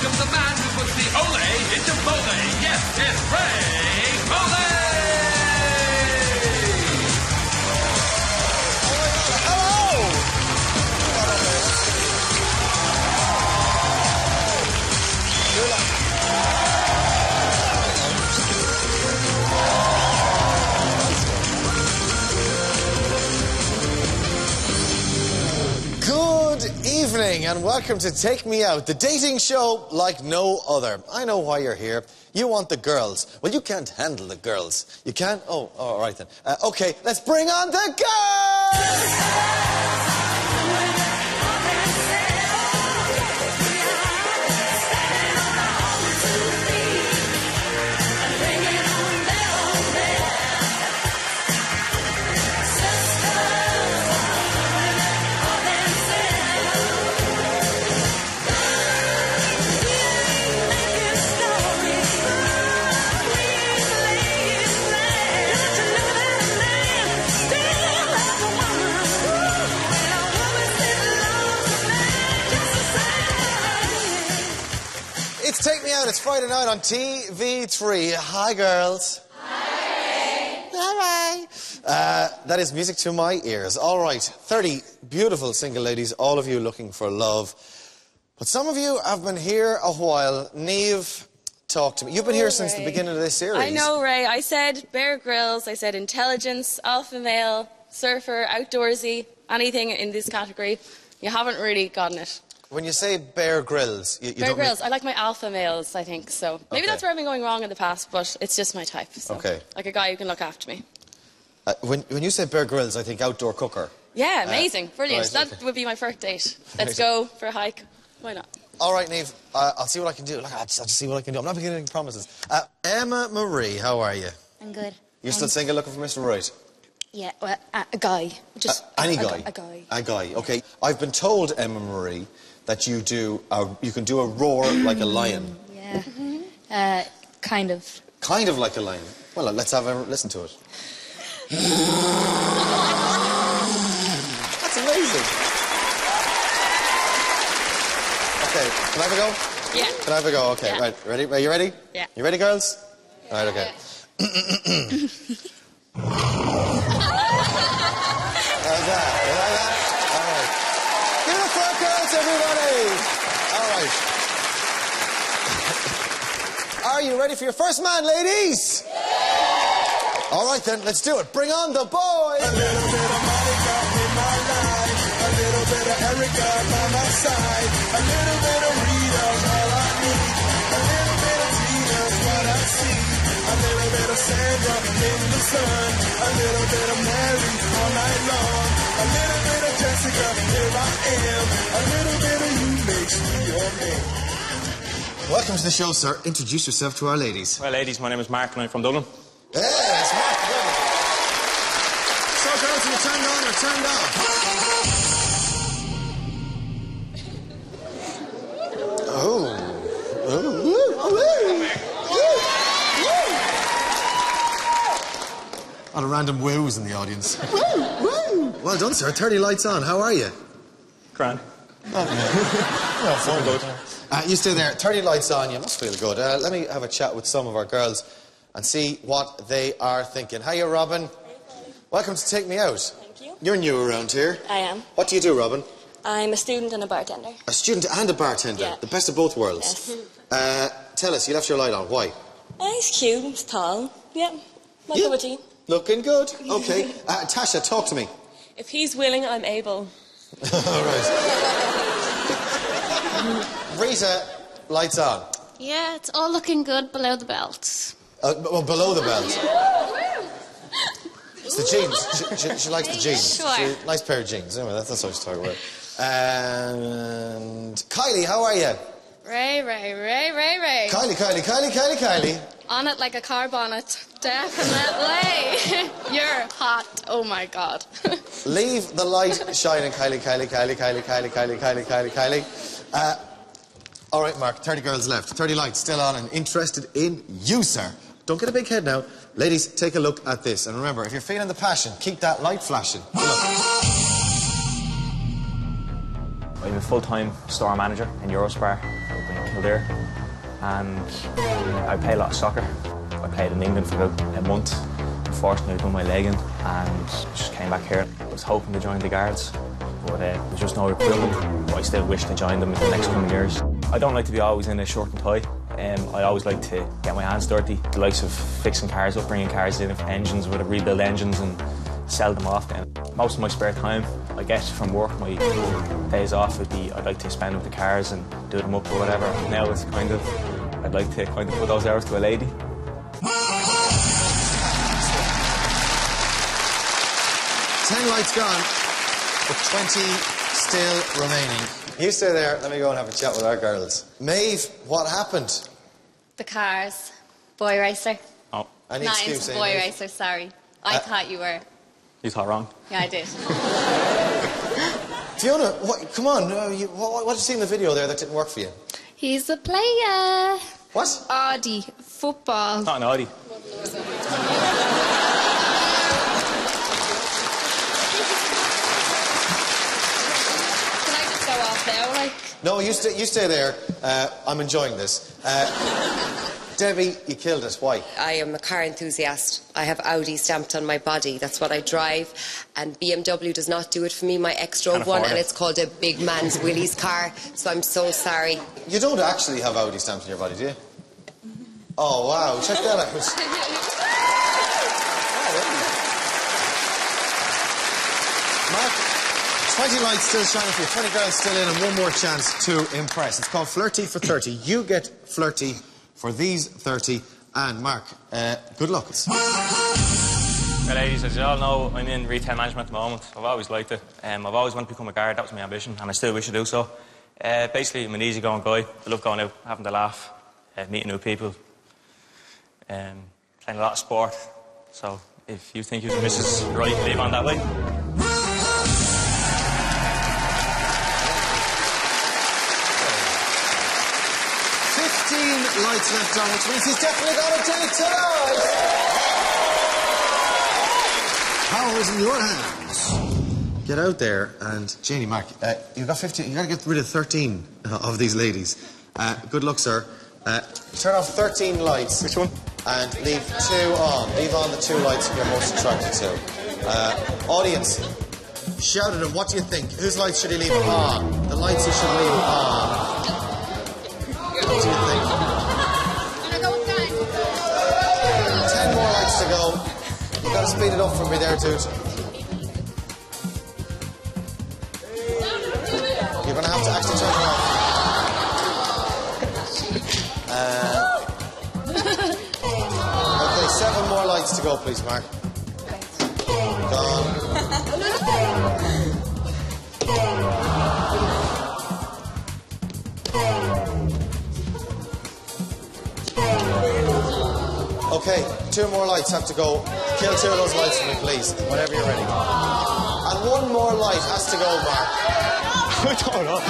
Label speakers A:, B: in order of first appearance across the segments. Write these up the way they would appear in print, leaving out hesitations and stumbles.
A: welcome the man who puts the ole into pole. Yes, it's Ray Foley!
B: Good evening and welcome to Take Me Out, the dating show like no other. I know why you're here. You want the girls. Well, you can't handle the girls. You can't? Oh, all right then. Okay, let's bring on the girls! It's Take Me Out. It's Friday night on TV3. Hi, girls.
C: Hi.
B: Hi. That is music to my ears. All right, 30 beautiful single ladies, all of you looking for love. But some of you have been here a while. Niamh, talk to me. You've been here since the beginning of this series.
C: I know, Ray. I said Bear Grylls, I said intelligence, alpha male, surfer, outdoorsy, anything in this category. You haven't really gotten it.
B: When you say Bear Grylls, you
C: Bear
B: don't
C: Grylls, I like my alpha males, I think, so. Maybe that's where I've been going wrong in the past, but it's just my type, so.
B: Okay.
C: Like a guy who can look after me.
B: When you say Bear Grylls, I think outdoor cooker.
C: Yeah, amazing, brilliant.
B: right,
C: That would be my first date. Let's go for a hike. Why not?
B: All right, Niamh, I'll see what I can do. I'll just see what I can do. I'm not beginning promises. Emma Marie, how are you?
D: I'm good.
B: You're still single, looking for Mr. Right?
D: Yeah, well, a guy. Just
B: any guy?
D: A guy.
B: A guy, okay. I've been told, Emma Marie, that you can do a roar like a lion.
D: Yeah. Kind of.
B: Kind of like a lion. Well, let's have a listen to it. That's amazing. Okay, can I have a go?
C: Yeah.
B: Can I have a go? Okay,
C: Yeah.
B: right. Ready? Are you ready?
C: Yeah.
B: You ready, girls? All right, okay. How's that? You like that? All right. Give it a clap, girls, everybody. All right. Are you ready for your first man, ladies? Yeah. All right, then, let's do it. Bring on the boy. A little bit of Monica in my life. A little bit of Erica by my side. A little bit of Rita's all I need. A little bit of Tina's what I see. A little bit of Sandra in the sun. A little bit of Mary all night long. A little bit of Jessica, here I am. A little bit of you makes me your man. Welcome to the show, sir. Introduce yourself to our ladies.
E: Well, ladies, my name is Mark and I'm from Dublin.
B: Yeah, it's Mark. So, girls, are you turned on or turned off? A lot of random woos in the audience. Well done, sir. 30 lights on. How are you?
E: Grand.
B: You stay there. 30 lights on. You must feel good. Let me have a chat with some of our girls and see what they are thinking. Hiya, Robin. Welcome to Take Me Out.
F: Thank you.
B: You're new around here.
F: I am.
B: What do you do, Robin?
F: I'm a student and a bartender.
B: A student and a bartender.
F: Yeah.
B: The best of both worlds.
F: Yes.
B: Tell us, you left your light on. Why?
F: He's cute, he's tall. Yeah, my cup of tea.
B: Looking good. Okay. Tasha, talk to me.
F: If he's willing, I'm able.
B: All right. Rita, lights on.
D: Yeah, it's all looking good below the belt.
B: Well, below the belt. It's the jeans. She likes the jeans.
D: Sure.
B: Nice pair of jeans. Anyway, that's what she's talking about. And Kylie, how are you?
D: Ray.
B: Kylie.
D: On it like a car bonnet. Definitely. You're hot. Oh, my God.
B: Leave the light shining, Kylie. All right, Mark, 30 girls left. 30 lights still on and interested in you, sir. Don't get a big head now. Ladies, take a look at this. And remember, if you're feeling the passion, keep that light flashing.
E: I'm a full-time store manager in Eurospar. I've been Kildare, and I play a lot of soccer. I played in England for about a month. Unfortunately, I done my leg in and just came back here. I was hoping to join the Guards, but there was just no recruitment. But I still wish to join them in the next coming years. I don't like to be always in a shirt and tie. I always like to get my hands dirty. The likes of fixing cars up, bringing cars in for engines, where I rebuild engines and sell them off. Then most of my spare time I get from work, my days off I'd like to spend with the cars and do them up or whatever. Now it's kind of, I'd like to kind of put those hours to a lady.
B: 10 lights gone, but 20 still remaining. You stay there, let me go and have a chat with our girls. Maeve, what happened?
D: The cars. Boy racer.
E: Oh.
B: Any
D: Not
B: excuse,
D: into boy
B: Maeve?
D: racer, sorry. I thought you were.
E: You thought wrong.
D: Yeah, I did.
B: Fiona, come on, what did you see in the video there that didn't work for you?
D: He's a player.
B: What?
D: Audi. Football.
E: It's not an Audi.
D: Can I just go off now, like?
B: No, you stay there. I'm enjoying this. Debbie, you killed it. Why?
G: I am a car enthusiast. I have Audi stamped on my body. That's what I drive. And BMW does not do it for me. My ex drove one, and it's called a big man's Willie's car. So I'm so sorry.
B: You don't actually have Audi stamped on your body, do you? Oh, wow. Check that out. Mark, 20 lights still shining for you. 20 girls still in, and one more chance to impress. It's called Flirty for 30. You get flirty for these 30. And Mark, good luck.
E: Well, ladies, as you all know, I'm in retail management at the moment. I've always liked it. I've always wanted to become a guard. That was my ambition, and I still wish to do so. Basically, I'm an easygoing guy. I love going out, having a laugh, meeting new people, playing a lot of sport. So if you think you're Mrs. Right, leave on that way.
B: 15 lights left on, which means he's definitely got to take tonight. Power is in your hands. Get out there and Janie, Mark, you've got 15. You got to get rid of 13 of these ladies. Good luck, sir. Turn off 13 lights.
E: Which one?
B: And leave 2 on. Leave on the 2 lights you're most attracted to. Audience, shout at him. What do you think? Whose lights should he leave on? The lights he should leave on. What do you think? 10 more lights to go. You've got to speed it up for me there, dude. You're going to have to actually turn it off. Okay, 7 more lights to go, please, Mark. Gone. Okay, 2 more lights have to go. Kill 2 of those lights for me, please, whenever you're ready. And 1 more light has to go, Mark.
E: I don't know.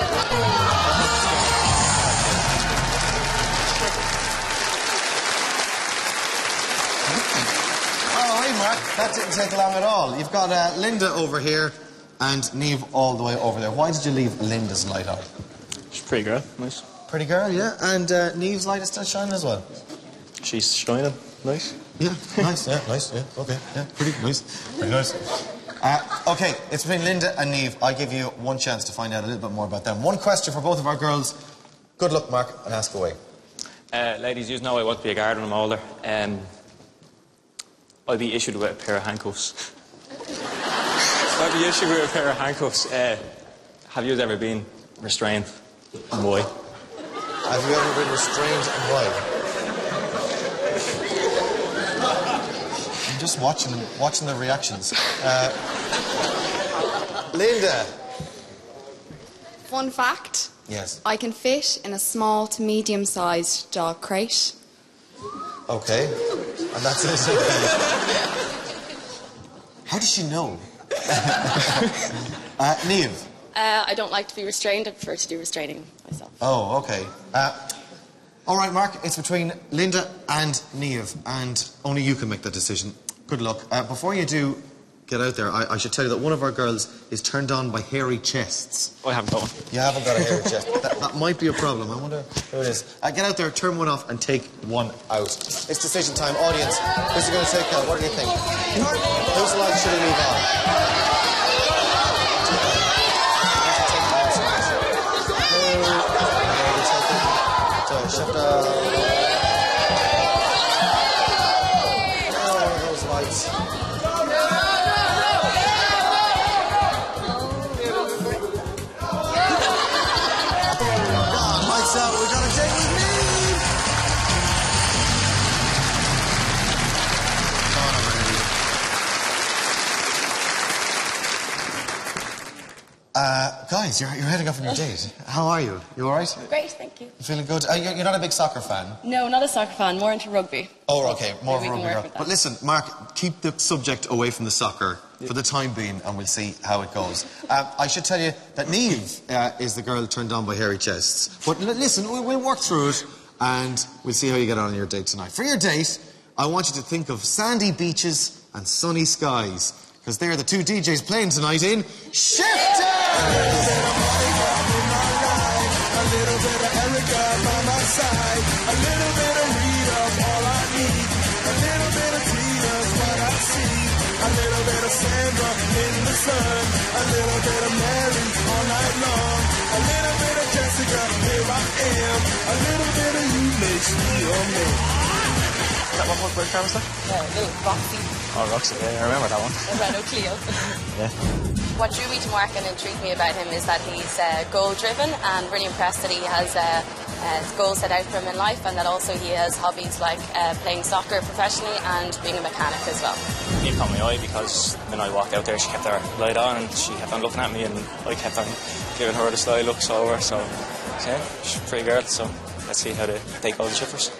B: Oh, hey, Mark, that didn't take long at all. You've got Linda over here and Neve all the way over there. Why did you leave Linda's light on?
E: She's a pretty girl, nice.
B: Pretty girl, yeah. And Neve's light is still shining as well.
E: She's shining, nice.
B: Yeah, nice, yeah, nice, yeah, okay, yeah, pretty nice. Pretty nice. Okay, it's between Linda and Neve. I give you 1 chance to find out a little bit more about them. 1 question for both of our girls. Good luck, Mark, and ask away.
E: Ladies, you know I want to be a guard when I'm older. I'll be issued with a pair of handcuffs. I'll be issued with a pair of handcuffs. Have you ever been restrained? And why?
B: Have you ever been restrained and why? I'm just watching the reactions. Linda.
H: Fun fact.
B: Yes.
H: I can fit in a small to medium-sized dog crate.
B: Okay. And that's it. How does she know? Niamh.
C: I don't like to be restrained. I prefer to do restraining myself.
B: Oh, okay. All right, Mark, it's between Linda and Niamh, and only you can make that decision. Good luck. Before you do, get out there, I should tell you that one of our girls is turned on by hairy chests.
E: I haven't got one.
B: You haven't got a hairy chest. That might be a problem. I wonder who it is. Get out there, turn one off, and take one out. It's decision time. Audience, who's going to take out? What do you think? Whose light should he leave on? Those lights. Lights out. We got a date with me. Guys, you're heading off on your date. How are you? You all right?
C: Great, thank you.
B: You feeling good? You're not a big soccer fan?
C: No, not a soccer fan, more into rugby.
B: Oh, okay, more of a
C: Maybe we can
B: rugby
C: work
B: girl.
C: with that.
B: But listen, Mark, keep the subject away from the soccer for the time being, and we'll see how it goes. I should tell you that Niamh is the girl turned on by hairy chests. But listen, we'll work through it, and we'll see how you get on your date tonight. For your date, I want you to think of sandy beaches and sunny skies, because they're the two DJs playing tonight in Shifters!
I: A little bit of Erica by my side, a little bit of Rita's all I need, a little bit of Tina's what I see, a little bit of Sandra in the sun, a little bit of Mary all night long, a little bit of Jessica, here I am, a little bit of you makes me a man.
E: Is that one where camera stuff?
C: Yeah, little Roxy.
E: Oh, Roxy, yeah, I remember that one.
C: Renault Clio.
E: Yeah.
C: What drew me to Mark and intrigued me about him is that he's goal-driven and really impressed that he has goals set out for him in life, and that also he has hobbies like playing soccer professionally and being a mechanic as well.
E: He caught my eye because when I walked out there, she kept her light on and she kept on looking at me, and I kept on giving her the sly looks over. So yeah, she's a pretty girl. So let's see how they take all the shippers.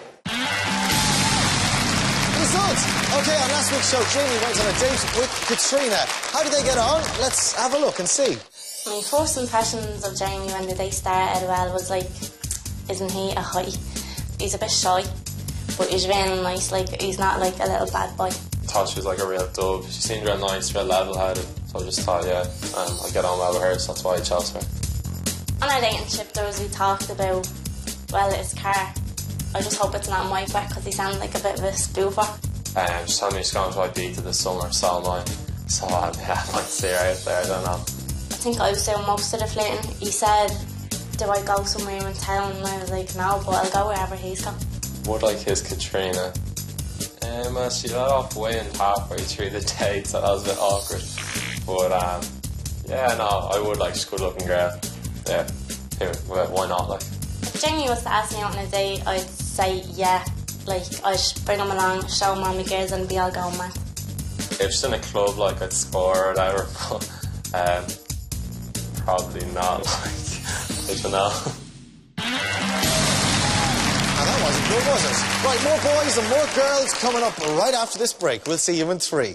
B: Results! Okay, on last week's show, Jamie went on a date with Catriona. How did they get on? Let's have a look and see.
J: My first impressions of Jamie when the day started was like, isn't he a hottie? He's a bit shy, but he's really nice. Like, he's not like a little bad boy.
K: I thought she was like a real dove. She seemed real nice, real level-headed. So I just thought, yeah, I get on well with her, so that's why I chose her.
J: On our date in Shifters, we talked about, well, his car. I just hope it's not my back because he sounds like a bit of a spoofer.
K: She told me she's going to Ibiza this summer, so am I. So yeah, I might see her out there, I don't know.
J: I think I was doing most of the flirting. He said, do I go somewhere in town? And I was like, no, but I'll go wherever he's gone.
K: Would like his Catriona. She let off way in halfway through the date, so that was a bit awkward. But yeah, no, I would like, she's a good looking girl. Yeah, why not, like?
J: If Jamie was to ask me out on a date, I'd say yeah. Like, I'd bring him along, show him all my girls and be all going mad.
K: If she's in a club, like, I'd score or whatever, but probably not, like, I don't know.
B: Now that wasn't good, was it? Right, more boys and more girls coming up right after this break. We'll see you in 3.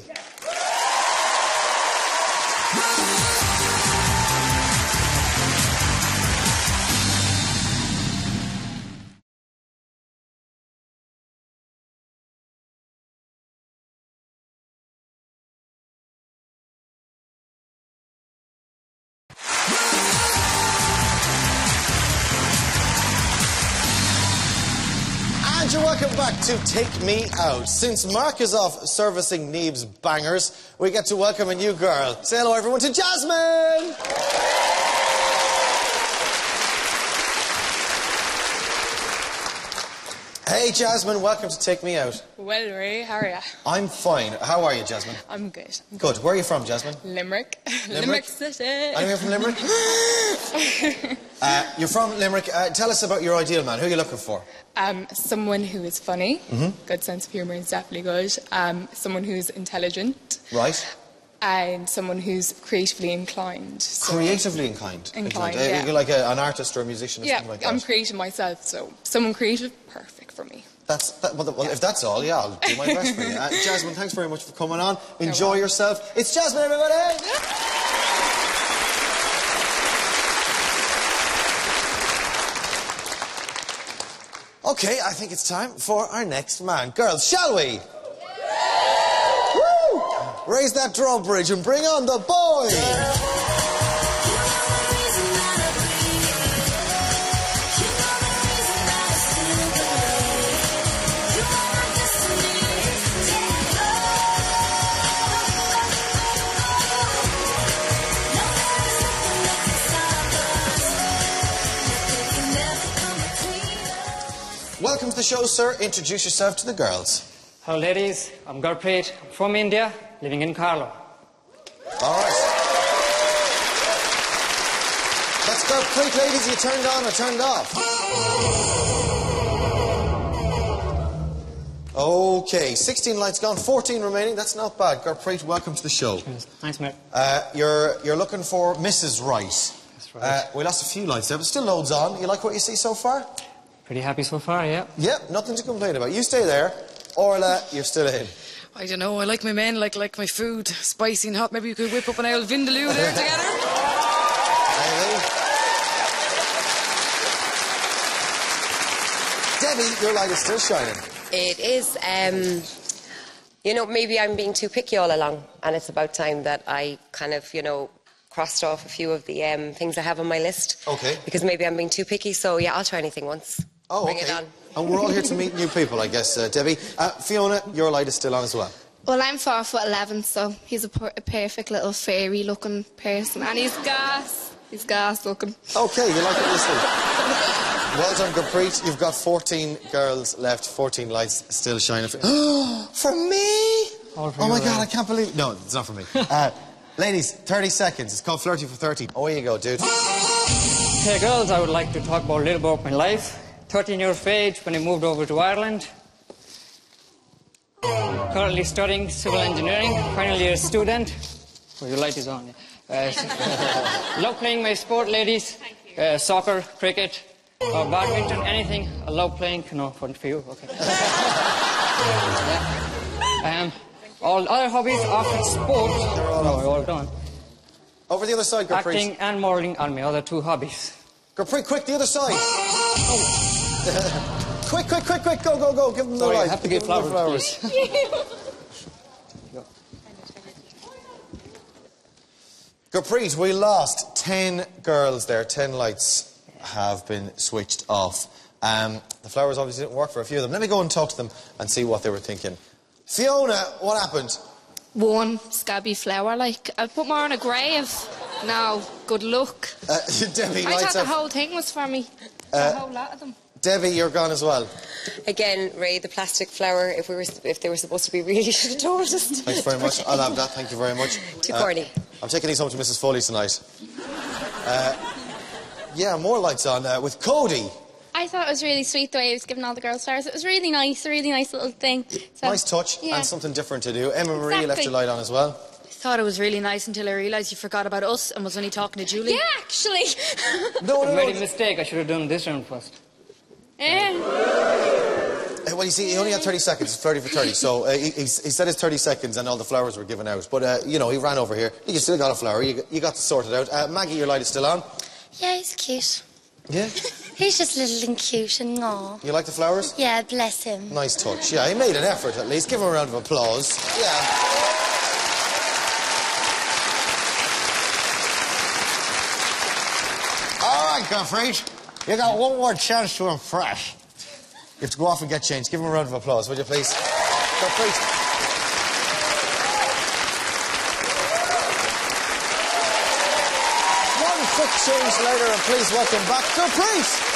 B: And you're welcome back to Take Me Out. Since Mark is off servicing Niamh's bangers, we get to welcome a new girl. Say hello, everyone, to Jasmine! Hey, Jasmine, welcome to Take Me Out.
L: Well, Ray, how are you?
B: I'm fine. How are you, Jasmine?
L: I'm good.
B: Good. Where are you from, Jasmine?
L: Limerick.
B: Limerick
L: City.
B: Anyone from Limerick? You're from Limerick. Tell us about your ideal man. Who are you looking for?
L: Someone who is funny. Good sense of humour is definitely good. Someone who's intelligent.
B: Right.
L: And someone who's creatively inclined. So
B: Creatively inclined?
L: Yeah.
B: You're like an artist or a musician or something like that?
L: I'm creative myself, so someone creative, perfect for me.
B: Well, if that's all, yeah, I'll do my best for you. Jasmine, thanks very much for coming on. Enjoy yourself. It's Jasmine, everybody! Okay, I think it's time for our next man. Girls, shall we? Woo! raise that drawbridge and bring on the boy. Welcome to the show, sir. Introduce yourself to the girls.
M: Hello, ladies. I'm Gurpreet. I'm from India, living in Carlow.
B: All right. That's Gurpreet, ladies. You turned on or turned off? Okay, 16 lights gone, 14 remaining. That's not bad. Gurpreet, welcome to the show.
M: Thanks, mate.
B: You're looking for Mrs. Right.
M: That's right.
B: We lost a few lights there, but still loads on. You like what you see so far?
M: Pretty happy so far, yeah.
B: Yep, nothing to complain about. You stay there. Orla, you're still in.
N: I don't know, I like my men like my food, spicy and hot. Maybe you could whip up an old vindaloo there together.
B: Maybe. Debbie, your light is still shining.
G: It is. You know, maybe I'm being too picky all along, and it's about time that I kind of, you know, crossed off a few of the things I have on my list.
B: Okay.
G: Because maybe I'm being too picky, so yeah, I'll try anything once.
B: Oh,
G: Bring
B: okay.
G: it on.
B: And we're all here to meet new people, I guess, Debbie. Fiona, your light is still on as well.
H: Well, I'm 4'11", so he's a perfect little fairy-looking person, and he's gas. He's gas-looking.
B: Okay, you like what you see. Well done, Gurpreet. You've got 14 girls left, 14 lights still shining. For me?
M: Oh
B: my God, I can't believe... No, it's not for me. Ladies, 30 seconds. It's called Flirty for 30. Away you go, dude.
M: Hey, girls, I would like to talk about a little about my life. 13 years of age when I moved over to Ireland. Currently studying civil engineering, final year student. Oh, your light is on. Love playing my sport, ladies. Soccer, cricket, badminton, anything. I love playing. No, for you, okay. Yeah. All other hobbies after sport. All done.
B: Over the other side, Gurpreet.
M: Acting and modelling are my other two hobbies.
B: Gurpreet, quick, the other side. Quick, quick, quick, quick. Go, go, go. Give them the light.
M: I have to give flowers.
B: Gurpreet, we lost 10 girls there. 10 lights have been switched off. The flowers obviously didn't work for a few of them. Let me go and talk to them and see what they were thinking. Fiona, what happened?
H: One scabby flower, like. I put more on a grave. No, good luck.
B: Debbie,
H: I thought the whole thing was for me. A whole lot of them.
B: Debbie, you're gone as well.
G: Again, Ray, the plastic flower, if they were supposed to be really, should have told us.
B: Thanks very much. I'll have that. Thank you very much.
G: Too corny.
B: I'm taking these home to Mrs. Foley tonight. Yeah, more lights on with Cody.
D: I thought it was really sweet the way he was giving all the girls flowers. It was really nice, a really nice little thing. So,
B: nice touch and something different to do. Emma Marie left your light on as well.
O: I thought it was really nice until I realised you forgot about us and was only talking to Julie.
D: Yeah, actually.
M: I made a mistake. I should have done this round first.
B: Well, you see, he only had 30 seconds. It's 30 for 30. So he said his 30 seconds and all the flowers were given out. But, you know, he ran over here. You still got a flower. You got to sort it out. Maggie, your light is still on.
P: Yeah, he's cute.
B: Yeah?
P: He's just little and cute and aw.
B: You like the flowers?
P: Yeah, bless him.
B: Nice touch. Yeah, he made an effort at least. Give him a round of applause. Yeah. All right, Gurpreet. You got one more chance to impress. You have to go off and get changed. Give him a round of applause, would you, please? Gurpreet. One quick change later, and please welcome back Gurpreet.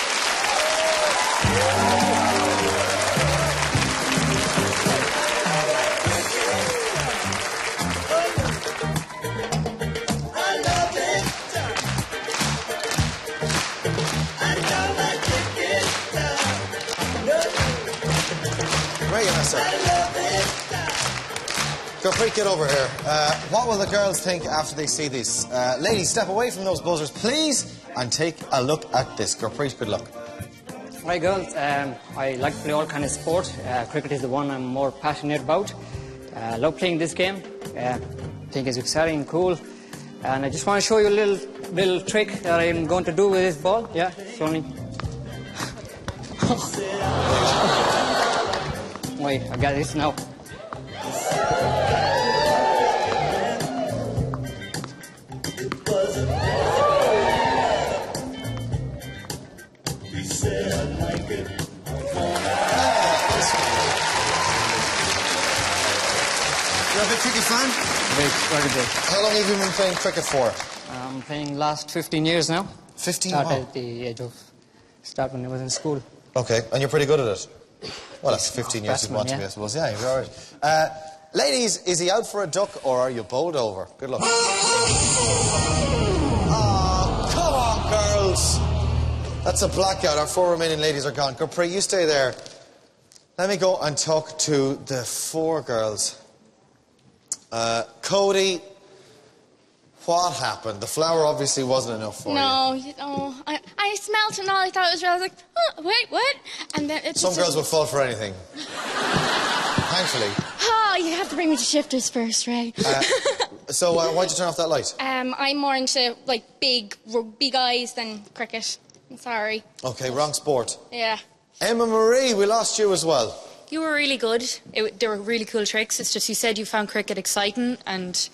B: Gurpreet, get over here. What will the girls think after they see this? Ladies, step away from those buzzers, please, and take a look at this. Gurpreet, good luck.
M: Right, girls, I like to play all kinds of sport. Cricket is the one I'm more passionate about. I love playing this game. I think it's exciting and cool. And I just want to show you a little trick that I'm going to do with this ball. Yeah, it's only... Wait, I got this now.
B: You're a big cricket fan?
M: Very big.
B: How long have you been playing cricket for?
M: I'm playing last 15 years now.
B: 15?
M: Started at the age of... Start when I was in school.
B: Okay, and you're pretty good at it? Well, that's 15 years you'd want to be, I suppose. Yeah, you're all right. Ladies, is he out for a duck or are you bowled over? Good luck. Oh, come on, girls. That's a blackout. Our 4 remaining ladies are gone. Gurpreet, you stay there. Let me go and talk to the 4 girls. Cody, what happened? The flour obviously wasn't enough for you.
H: No, I smelt it and all. I thought it was real. I was like, oh, wait, what? And then
B: Some girls would fall for anything. Thankfully.
H: Oh, you have to bring me to shifters first, Ray.
B: So why'd you turn off that light?
H: I'm more into, like, big guys than cricket. I'm sorry.
B: Okay, wrong sport.
H: Yeah.
B: Emma Marie, we lost you as well.
O: You were really good. They were really cool tricks. It's just you said you found cricket exciting and...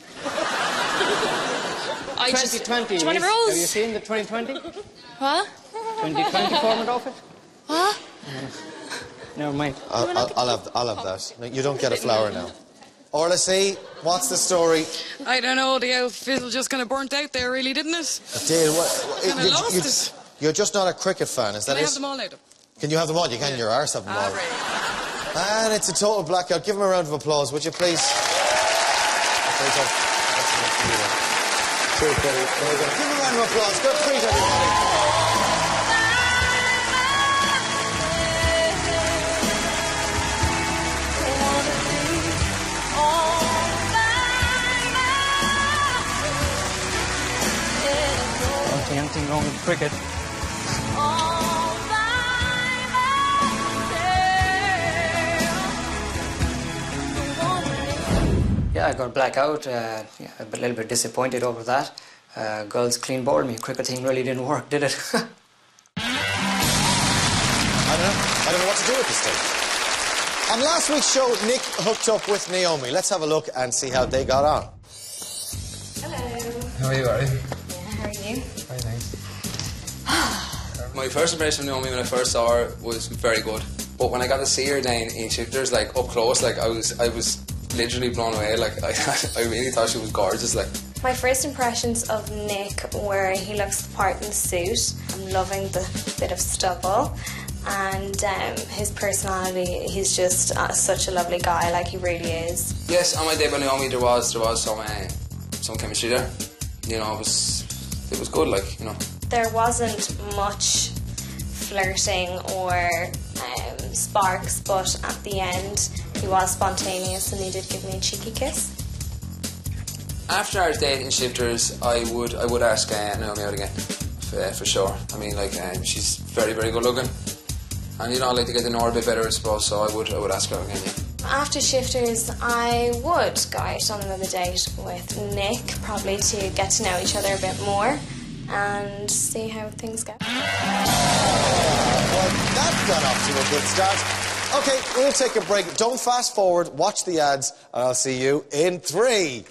M: 2020.
O: Do you want a rose?
M: Have you seen the 2020?
O: What?
M: 2020 format of it?
O: What?
M: Never mind.
B: I'll have that. No, you don't get a flower now. Orla C, what's the story?
N: I don't know, the old fizzle just kind of burnt out there, really, didn't it?
B: It did.
N: Kind of lost it.
B: You're just not a cricket fan, is that
N: Can I
B: it?
N: have them all now?
B: Can you have them all? You can, your arse have them all.
N: Right.
B: And it's a total blackout. Give him a round of applause, would you please? Give him a round of applause. Gurpreet, everybody.
M: Anything wrong with cricket? Yeah, I got blackout. Yeah, a little bit disappointed over that. Girls clean bowled me. Cricket thing really didn't work, did it?
B: I don't know what to do at this stage. On last week's show, Nick hooked up with Naomi. Let's have a look and see how they got on.
Q: Hello.
R: How are you, Ari?
Q: Yeah, how are you?
R: Very nice. My first impression of Naomi when I first saw her was very good. But when I got to see her then in shifters, like up close, like I was literally blown away. Like I really thought she was gorgeous. Like
Q: my first impressions of Nick were he looks the part in the suit. I'm loving the bit of stubble. And his personality, he's just such a lovely guy, like he really is.
R: Yes, on my date with Naomi there was some chemistry there. You know, it was good, like, you know.
Q: There wasn't much flirting or sparks, but at the end he was spontaneous and he did give me a cheeky kiss.
R: After our date in shifters, I would ask Naomi out again, for sure. I mean, like, she's very, very good looking. And, you know, I'd like to get to know her a bit better, I suppose, so I would ask her again, yeah.
Q: After shifters, I would go out on another date with Nick, probably to get to know each other a bit more and see how things go.
B: Well, that got off to a good start. Okay, we'll take a break. Don't fast forward, watch the ads, and I'll see you in 3.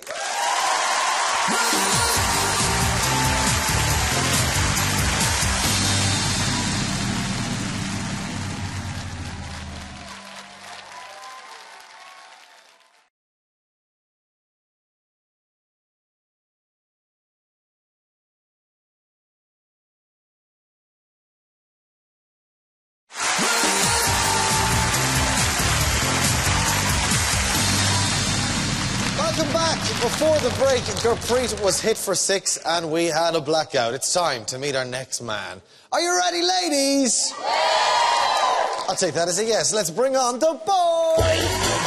B: Welcome back. Before the break, Gurpreet was hit for 6 and we had a blackout. It's time to meet our next man. Are you ready, ladies? I'll take that as a yes. Let's bring on the boy.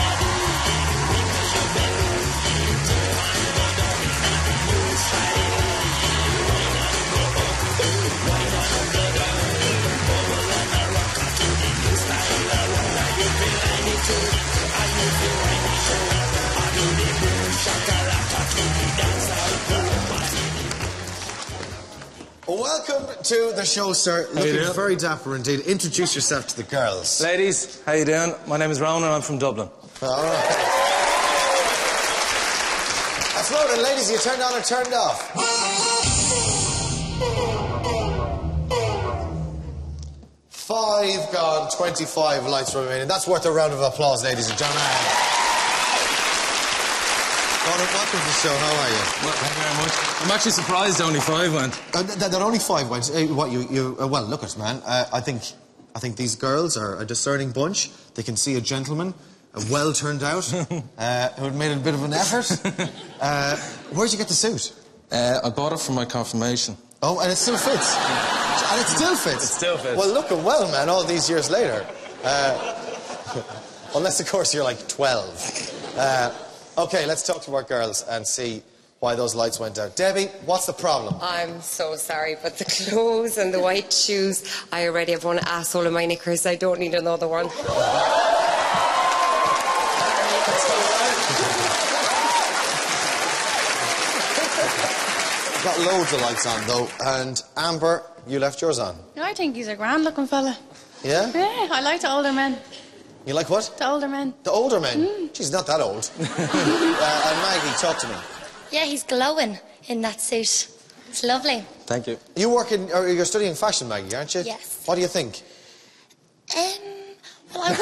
B: Welcome to the show, sir. Looking very dapper indeed. Introduce yourself to the girls.
S: Ladies, how you doing? My name is Ronan, I'm from Dublin.
B: All right. That's Ronan. Ladies, you turned on or turned off? Five gone, 25 lights remaining. That's worth a round of applause, ladies and gentlemen. Ronan, welcome to the show. How are you?
S: Well, thank you very much. I'm actually surprised only 5 went.
B: That only 5 went. What you? Well, look at man. I think these girls are a discerning bunch. They can see a gentleman, well turned out, who had made a bit of an effort. Where'd you get the suit?
S: I bought it for my confirmation.
B: Oh, and it still fits. And it still fits.
S: It still fits.
B: Well, looking well, man. All these years later. Unless, of course, you're like 12. OK, let's talk to our girls and see why those lights went out. Debbie, what's the problem?
G: I'm so sorry, but the clothes and the white shoes, I already have one asshole in my knickers. I don't need another one.
B: Got loads of lights on, though. And Amber, you left yours on.
T: I think he's a grand-looking fella.
B: Yeah?
T: Yeah, I like the older men.
B: You like what?
T: The older men.
B: The older men? She's not that old. And Maggie, talk to me.
P: Yeah, he's glowing in that suit. It's lovely.
S: Thank you.
B: You work in, or you're studying fashion, Maggie, aren't you?
P: Yes.
B: What do you think?
P: Well, I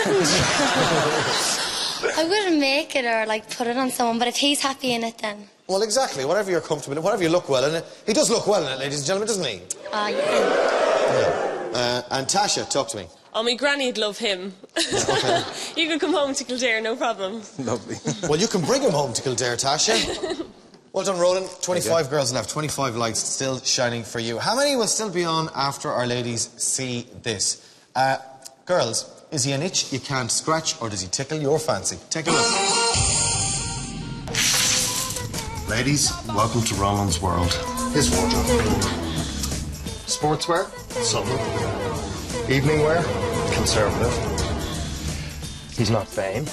P: wouldn't make it or, like, put it on someone, but if he's happy in it, then...
B: Well, exactly. Whatever you're comfortable in, whatever you look well in it. He does look well in it, ladies and gentlemen, doesn't he?
P: Yeah.
B: And Tasha, talk to me.
F: Oh, my granny'd love him.
B: Okay.
F: You could come home to Kildare, no problem.
S: Lovely.
B: Well, you can bring him home to Kildare, Tasha. Well done, Ronan. 25 girls left, 25 lights still shining for you. How many will still be on after our ladies see this? Girls, is he an itch you can't scratch, or does he tickle your fancy? Take a look.
U: Ladies, welcome to Ronan's world. His wardrobe. Sportswear, subtle. Evening wear, conservative. He's not vain.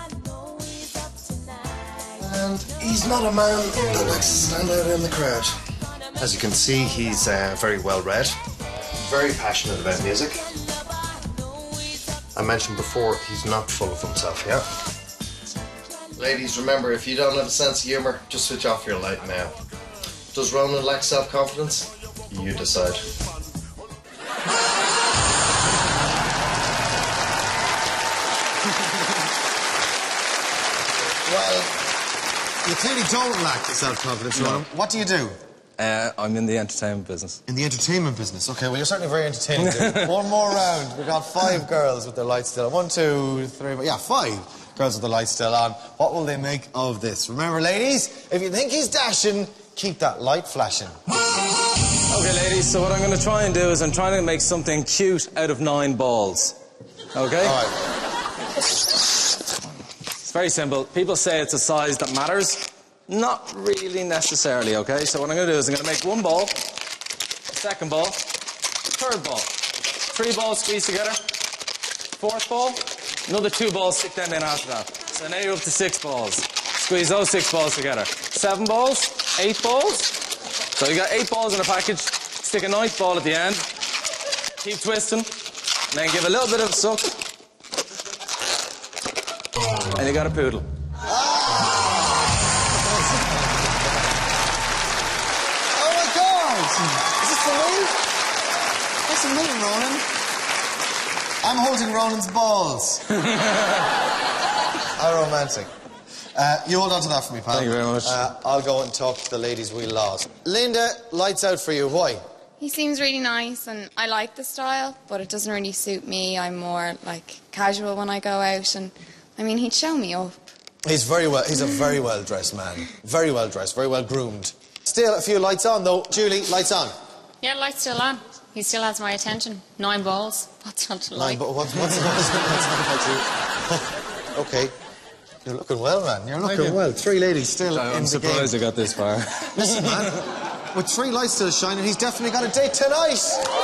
U: And he's not a man that likes to stand out in the crowd. As you can see, he's very well read, very passionate about music. I mentioned before, he's not full of himself, yeah? Ladies, remember, if you don't have a sense of humour, just switch off your light now. Does Ronan lack self-confidence? You decide.
B: Well, you clearly don't lack self-confidence, Ronan. What do you do?
S: I'm in the entertainment business.
B: In the entertainment business? OK, well, you're certainly very entertaining. One more round. We've got 5 girls with their lights still on. 1, 2, 3, yeah, 5 girls with their lights still on. What will they make of this? Remember, ladies, if you think he's dashing, keep that light flashing.
S: OK, ladies, so what I'm going to try and do is I'm trying to make something cute out of 9 balls. OK?
B: All right.
S: It's very simple. People say it's a size that matters. Not really necessarily, OK? So what I'm going to do is I'm going to make 1 ball, a 2nd ball, 3rd ball. 3 balls squeezed together. 4th ball, another 2 balls, stick them in after that. So now you're up to 6 balls. Squeeze those 6 balls together. 7 balls, 8 balls. So you got 8 balls in a package. Stick a 9th ball at the end. Keep twisting. And then give a little bit of a suck. And you got a poodle.
B: Is this for me? What's the mean, Ronan? I'm holding Ronan's balls. How romantic. You hold on to that for me, pal.
S: Thank you very much.
B: I'll go and talk to the ladies we lost. Linda, lights out for you. Why?
H: He seems really nice and I like the style, but it doesn't really suit me. I'm more, like, casual when I go out and, I mean, he'd show me up.
B: He's a very well-dressed man. Very well-dressed, very well-groomed. Still a few lights on, though. Julie, lights on.
O: Yeah, light's still on. He still has my attention. 9 balls. What's not to like?
B: 9 balls. What's OK. You're looking well, man. You're looking well. 3 ladies still in the game.
S: I'm surprised I got this far.
B: Listen, man. With 3 lights still shining, he's definitely got a date tonight.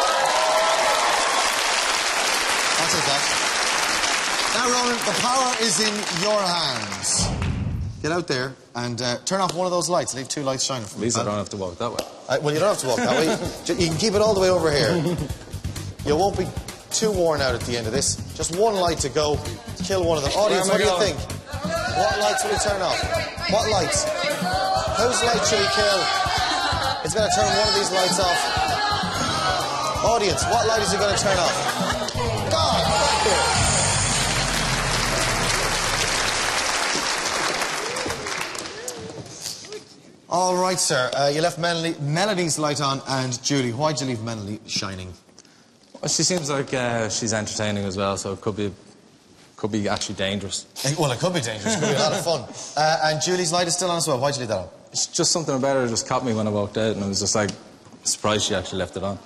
B: I'll take that. Now, Ronan, the power is in your hands. Get out there and turn off one of those lights. Leave 2 lights shining for me.
S: At least I don't have to walk that way.
B: Well, you don't have to walk that way. You can keep it all the way over here. You won't be too worn out at the end of this. Just 1 light to go. Kill one of them. Audience, what do you think? What lights will he turn off? What lights? Whose light should he kill? He's going to turn one of these lights off. Audience, what light is he going to turn off? God, back here. All right, sir. You left Melanie's light on and Julie. Why'd you leave Melanie shining?
S: Well, she seems like she's entertaining as well, so it could be actually dangerous.
B: Well, it could be dangerous. It could be a lot of fun. And Julie's light is still on as well. Why'd you leave that on?
S: It's just something about her just caught me when I walked out, and I was just like surprised she actually left it on.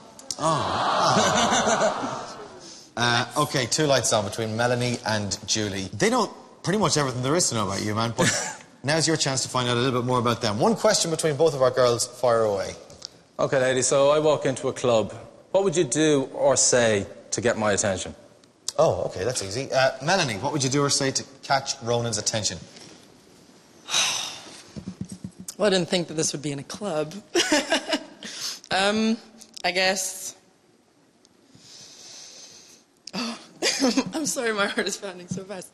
B: Okay, 2 lights on between Melanie and Julie. They know pretty much everything there is to know about you, man, but now's your chance to find out a little bit more about them. One question between both of our girls. Fire away.
S: Okay, ladies, so I walk into a club. What would you do or say to get my attention?
B: Oh, okay, that's easy. Melanie, what would you do or say to catch Ronan's attention?
A: Well, I didn't think that this would be in a club. I guess... Oh, I'm sorry, my heart is pounding so fast.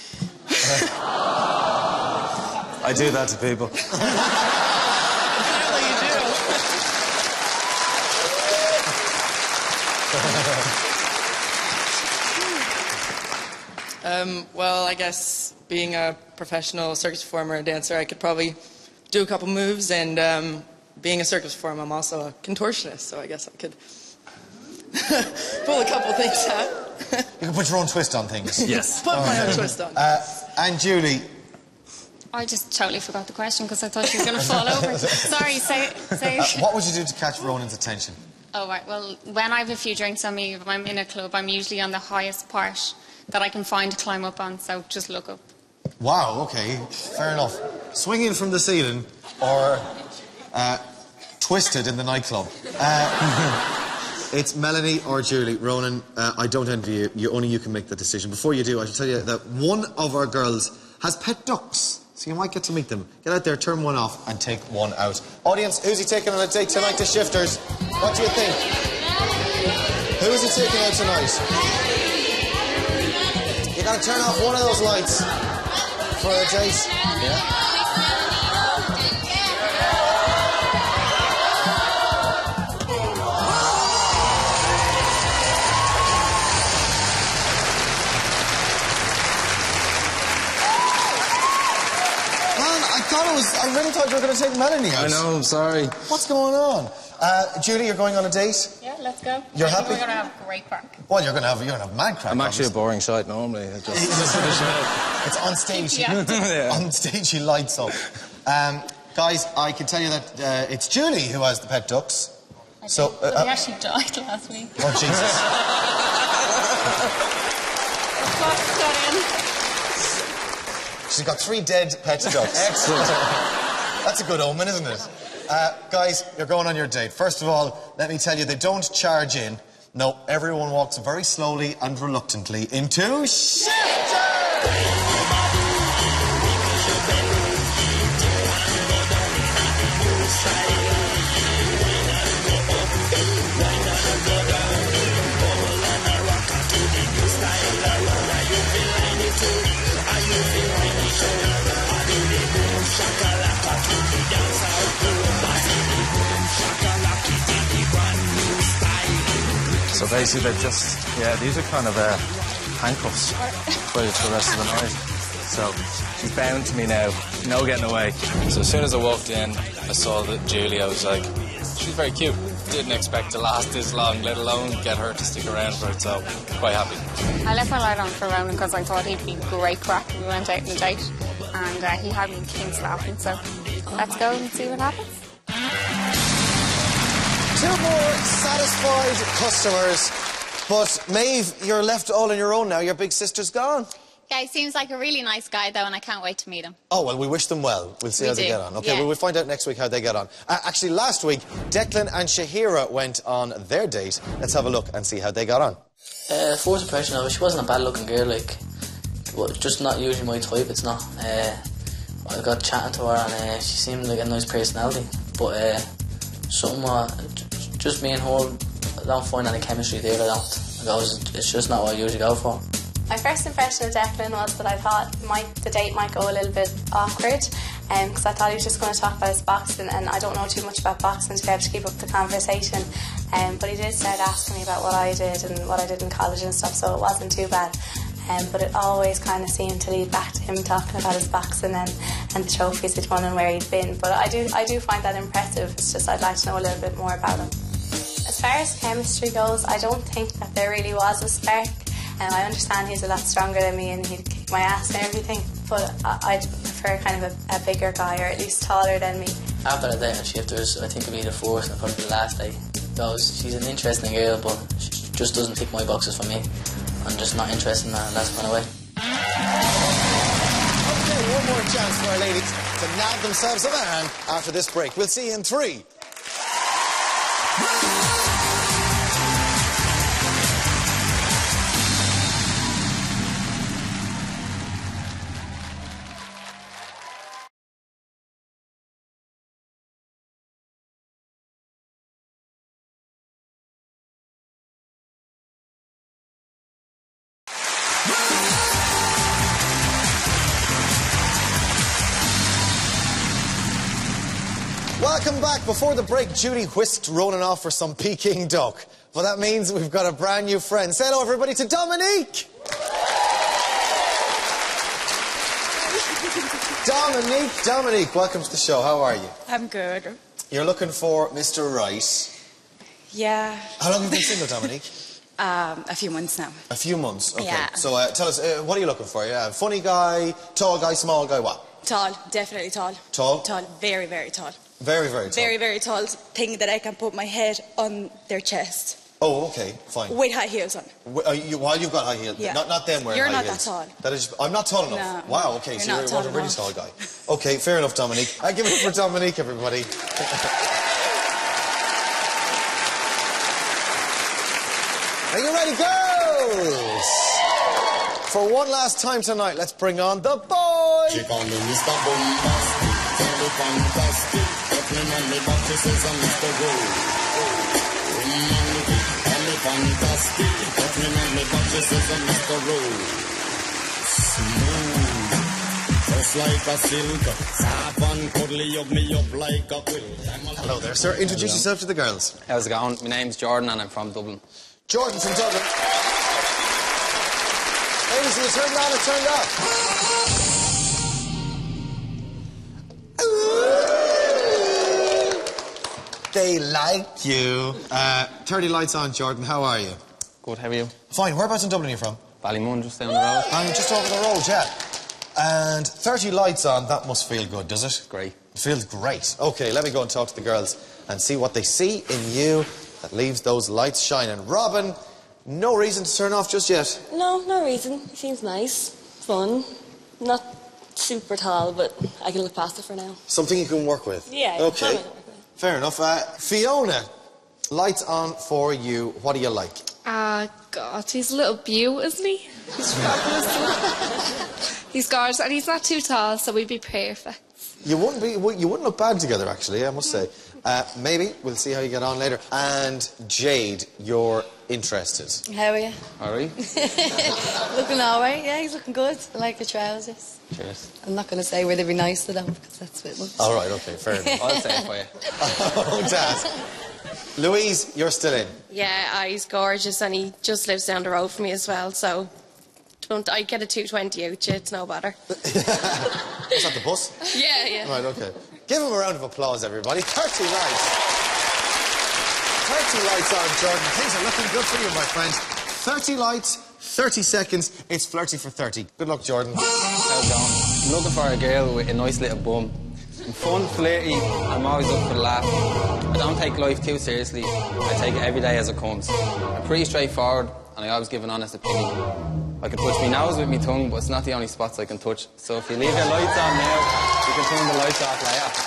S: I do that to people.
A: Apparently you do. Well, I guess being a professional circus performer and dancer, I could probably do a couple moves, and being a circus performer, I'm also a contortionist, so I guess I could pull a couple things out.
B: You can put your own twist on things.
S: Yes.
A: Put my own twist on.
B: And Julie.
O: I just totally forgot the question because I thought she was going to fall over. Sorry, say...
B: What would you do to catch Ronan's attention?
O: Oh, right. Well, when I have a few drinks on me, if I'm in a club, I'm usually on the highest part that I can find to climb up on, so just look up.
B: Wow, okay. Fair enough. Swinging from the ceiling or twisted in the nightclub. It's Melanie or Julie. Ronan, I don't envy you. Only you can make the decision. Before you do, I should tell you that one of our girls has pet ducks, so you might get to meet them. Get out there, turn one off, and take one out. Audience, who's he taking on a date tonight to Shifters? What do you think? Who's he taking out tonight? You gotta turn off one of those lights for a date. Yeah. I really thought you were going to take Melanie out.
S: I know, I'm sorry.
B: What's going on? Julie, you're going on a date?
O: Yeah, let's go.
B: You're
O: I think
B: happy?
O: we're going to have great crack.
B: Well, you're going to have mad crack.
S: I'm actually a boring shite normally. It's
B: on stage.
S: Yeah.
B: On stage, he lights up. Guys, I can tell you that it's Julie who has the pet ducks. So,
O: he actually died last week.
B: Oh, Jesus.
O: The clock's got in.
B: She's got 3 dead pet ducks.
S: Excellent.
B: That's a good omen, isn't it? Guys, you're going on your date. First of all, let me tell you, they don't charge in. No, everyone walks very slowly and reluctantly into Shifters!
S: So basically they're just, these are kind of handcuffs for the rest of the night. So she's bound to me now, no getting away. So as soon as I walked in, I saw that Julie, I was like, she's very cute. Didn't expect to last this long, let alone get her to stick around for it, so quite happy.
O: I left my light on for Ronan because I thought he'd be great crack when we went out on a date, and he had me kings laughing, so let's go and see what happens.
B: 2 more satisfied customers, but Maeve, you're left all on your own now. Your big sister's gone.
V: Yeah, he seems like a really nice guy, though, and I can't wait to meet him.
B: Oh, well, we wish them well. We'll see how they get on. Okay,
V: yeah.
B: well, we'll find out next week how they get on. Actually, last week, Declan and Shahira went on their date. Let's have a look and see how they got on.
W: First impression of her, she wasn't a bad-looking girl, like, well, just not usually my type, it's not. I got chatting to her, and she seemed like a nice personality, but just me and her, I don't find any chemistry there, it's just not what I usually go for.
J: My first impression of Declan was that I thought the date might go a little bit awkward, because I thought he was just going to talk about his boxing, and I don't know too much about boxing to be able to keep up the conversation, but he did start asking me about what I did and what I did in college and stuff, so it wasn't too bad. But it always kind of seemed to lead back to him talking about his boxing, and and the trophies he'd won and where he'd been. But I do find that impressive. It's just I'd like to know a little bit more about him. As far as chemistry goes, I don't think that there really was a spark. I understand he's a lot stronger than me and he'd kick my ass and everything, but I'd prefer kind of a bigger guy, or at least taller than me.
W: After the day shift, I think it'll be the fourth and probably the last day. She's an interesting girl, but she just doesn't tick my boxes for me. I'm just not interested in that, and that's kind of way.
B: Okay, one more chance for our ladies to nab themselves a man after this break. We'll see you in 3. Welcome back. Before the break, Judy whisked Ronan off for some Peking duck. Well, that means we've got a brand new friend. Say hello, everybody, to Dominique. Dominique, welcome to the show. How are you?
T: I'm good.
B: You're looking for Mr. Right.
T: Yeah.
B: How long have you been single, Dominique?
T: A few months now.
B: A few months, okay.
T: Yeah.
B: So tell us, what are you looking for? Funny guy, tall guy, small guy, what?
T: Tall, definitely tall.
B: Tall?
T: Tall, very, very tall.
B: Very, very tall.
T: Very, very tall. Thing that I can put my head on their chest.
B: Oh, okay, fine.
T: With high heels on.
B: While you've got high heels?
T: Yeah.
B: Not them wearing
T: You're
B: high
T: not
B: heels.
T: that tall.
B: That is, I'm not tall enough?
T: No.
B: Wow, okay, so you're a really tall guy. Okay, fair enough, Dominique. Give it up for Dominique, everybody. Are you ready, girls? For one last time tonight, let's bring on the boy.
C: She call me Mr. Bombastic, tell me fantastic, put me on me back, she says I'm Mr. Romantic, tell me fantastic, put me on me back, she says I'm Mr. Smooth, just like a silk, soft and cuddly, hug me up like a quilt.
B: Hello there, sir. Introduce yourself to the girls.
E: How's it going? My name's Jordan and I'm from Dublin.
B: Jordan from Dublin. Ladies, are you turned on or turned off? They like you. 30 lights on, Jordan. How are you?
E: Good, how are you?
B: Fine. Whereabouts in Dublin are you from?
E: Ballymun, just down the road.
B: I'm just over the road, yeah. And 30 lights on, that must feel good, does it?
E: Great.
B: It feels great. Okay, let me go and talk to the girls and see what they see in you that leaves those lights shining. Robin, no reason to turn off just yet.
F: No reason. He seems nice, fun, not super tall, but I can look past it for now.
B: Something you can work with?
F: Yeah.
B: Okay, fair enough. Fiona, lights on for you. What do you like?
H: God, he's a little beaut, isn't he? He's fabulous. He's gorgeous, and he's not too tall, so we'd be perfect.
B: You wouldn't look bad together, actually, I must say. Maybe. We'll see how you get on later. And Jade, you're interested.
T: How are you?
E: All right.
T: Looking all right, yeah, he's looking good. I like your trousers.
E: Cheers.
T: I'm not going to say where they'd be nice to them, because that's a bit much.
B: All right, okay, fair enough.
E: I'll say it for you.
B: Oh, Dad. Louise, you're still in.
I: Yeah, he's gorgeous and he just lives down the road from me as well, so I get a 220 out you, it's no bother.
B: Is that the bus?
I: Yeah.
B: Right, okay. Give him a round of applause, everybody. 30 lights. 30 lights on, Jordan. Things are looking good for you, my friend. 30 lights, 30 seconds. It's flirty for 30. Good luck, Jordan.
E: How's it going? I'm looking for a girl with a nice little bum. I'm fun, flirty, I'm always up for the laugh. I don't take life too seriously. I take it every day as it comes. I'm pretty straightforward and I always give an honest opinion. I can touch my nose with my tongue, but it's not the only spots I can touch. So if you leave your lights on now, you can turn the lights off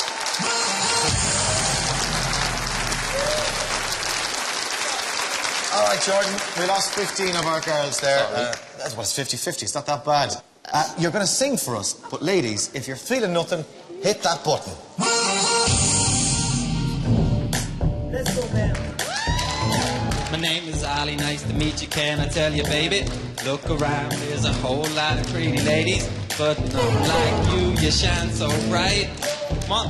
E: later.
B: All right, Jordan, we lost 15 of our girls there. That's what, it's 50-50. It's not that bad. You're going to sing for us, but ladies, if you're feeling nothing, hit that button.
C: Let's go, man.
X: My name is Ali, nice to meet you, can I tell you, baby? Look around, there's a whole lot of pretty ladies, but none like you shine so bright. Come on.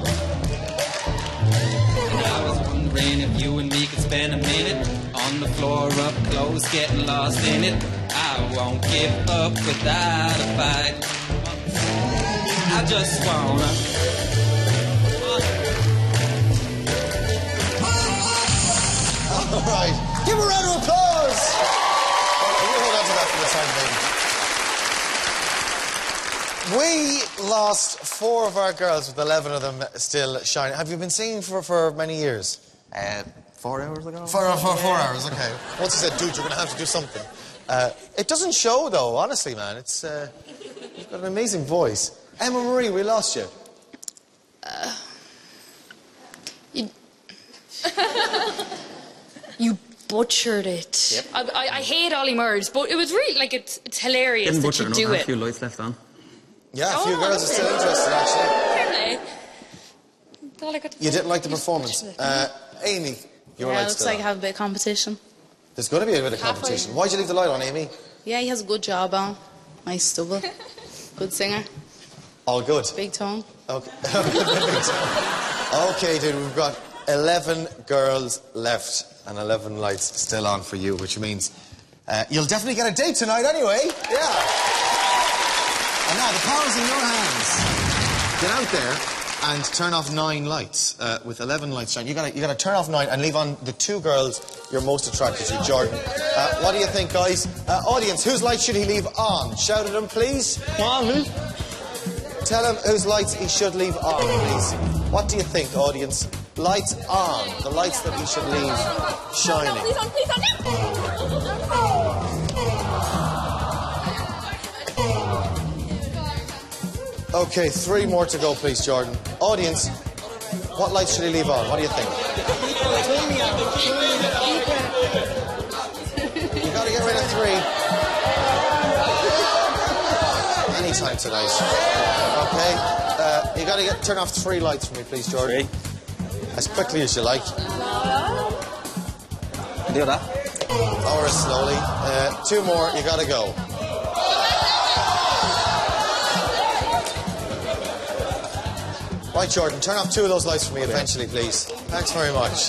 X: And I was wondering if you and me could spend a minute on the floor up close, getting lost in it. I won't give up without a fight. I just wanna.
B: All right. Give a round of applause. You hold on to that for the time being. We lost 4 of our girls with 11 of them still shining. Have you been singing for many years?
E: 4 hours ago.
B: 4 hours, okay. Once you said, dude, you're going to have to do something. It doesn't show, though, honestly, man. It's, you've got an amazing voice. Emma Marie, we lost you.
D: You butchered it.
E: Yep.
D: I hate Ollie Murs, but it was really, like, it's hilarious
E: Didn't
D: that
E: butcher
D: you
E: it,
D: do
E: a
D: it.
E: few lights left on.
B: Yeah, a few girls are still interested, actually. You didn't like the performance. Amy, your
T: Yeah,
B: light's
T: it looks
B: still
T: like
B: on.
T: I have a bit of competition.
B: There's going to be a bit of competition. Why'd you leave the light on, Amy?
T: Yeah, he has a good job on. Nice stubble. Good singer.
B: All good.
T: Big tongue.
B: Okay. Okay, dude, we've got 11 girls left and 11 lights still on for you, which means you'll definitely get a date tonight anyway. Yeah. And now the power's in your hands. Get out there and turn off 9 lights. With 11 lights shining, you gotta turn off 9 and leave on the 2 girls you're most attracted to. Jordan, what do you think, guys? Audience, whose lights should he leave on? Shout at him, please. Come on, tell him whose lights he should leave on, please. What do you think, audience? Lights on. The lights that he should leave shining.
D: Please on, please on.
B: Okay, 3 more to go, please, Jordan. Audience, what lights should he leave on? What do you think? You gotta get rid of 3. Anytime tonight. Okay, you gotta turn off 3 lights for me, please, Jordan. 3. As quickly as you like.
E: Do that.
B: Or slowly. 2 more, you gotta go. Right, Jordan, turn off 2 of those lights for me eventually, please. Thanks very much.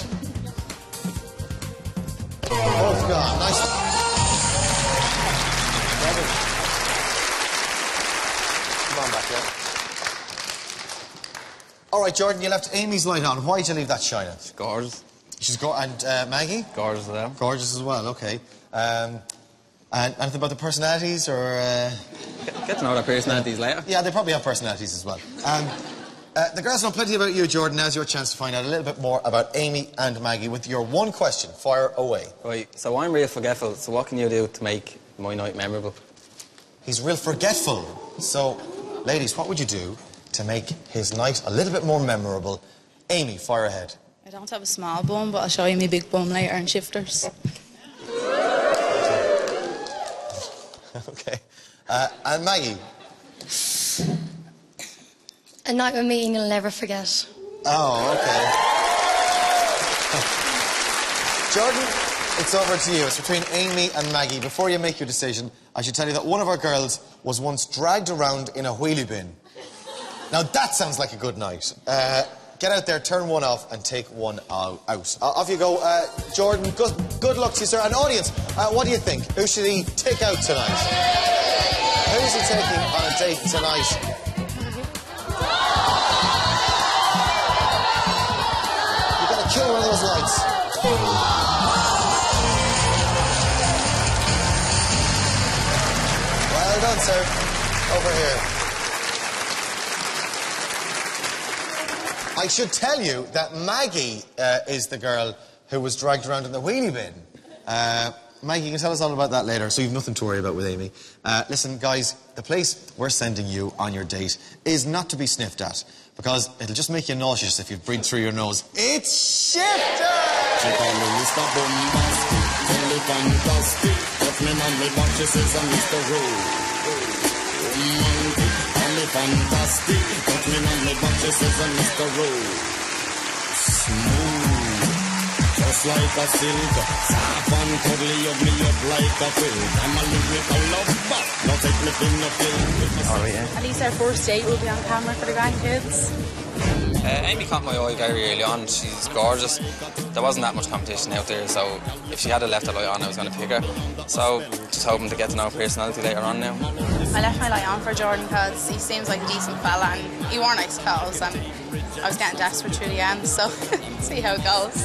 B: Both gone. Nice. Come on back here. All right, Jordan, you left Amy's light on. Why did you leave that shining?
E: She's gorgeous.
B: She's and Maggie?
E: Gorgeous as well.
B: Gorgeous as well, okay. And anything about the personalities, or...
E: Get to know their personalities later.
B: Yeah, they probably have personalities as well. The girls know plenty about you, Jordan. Now's your chance to find out a little bit more about Amy and Maggie with your 1 question. Fire away.
E: Right, so I'm real forgetful, so what can you do to make my night memorable?
B: He's real forgetful. So, ladies, what would you do to make his night a little bit more memorable? Amy, fire ahead.
T: I don't have a small bum, but I'll show you my big bum later in shifters.
B: Okay. And Maggie?
P: A night with me and you'll never forget.
B: Oh, okay. Jordan, it's over to you. It's between Amy and Maggie. Before you make your decision, I should tell you that one of our girls was once dragged around in a wheelie bin. Now, that sounds like a good night. Get out there, turn 1 off, and take 1 out. Off you go. Jordan, good luck to you, sir. And audience, what do you think? Who should he take out tonight? Who's he taking on a date tonight? You gotta kill one of those lights. Well done, sir. Over here. I should tell you that Maggie is the girl who was dragged around in the wheelie bin. Maggie, you can tell us all about that later, so you've nothing to worry about with Amy. Listen, guys, the place we're sending you on your date is not to be sniffed at, because it'll just make you nauseous if you breathe through your nose. It's Shifter!
C: She call me Mr. Bombastic, tell me fantastic. Touch me man, me watch, she says I'm Mr. Romantic, call me fantastic. Touch me man, me watch, she says I'm Mr. Smooth, just like a silk. Soft and cuddly, hug me up like a quilt. I'm a lyrical lover, now take me in the film.
E: Alright, yeah.
T: At least our first date will be on camera for the grandkids.
E: Amy caught my eye very early on. She's gorgeous. There wasn't that much competition out there, so if she had left the light on, I was going to pick her. So, just hoping to get to know her personality later on now.
K: I left my light on for Jordan because he seems like a decent fella and he wore nice clothes and I was getting desperate through the end, so see how it goes.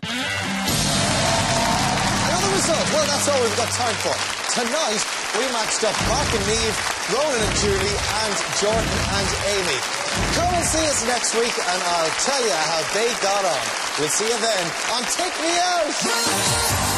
B: Another result. Well, that's all we've got time for. Tonight, we matched up Mark and Niamh, Ronan and Julie, and Jordan and Amy. Come and see us next week, and I'll tell you how they got on. We'll see you then on Take Me Out.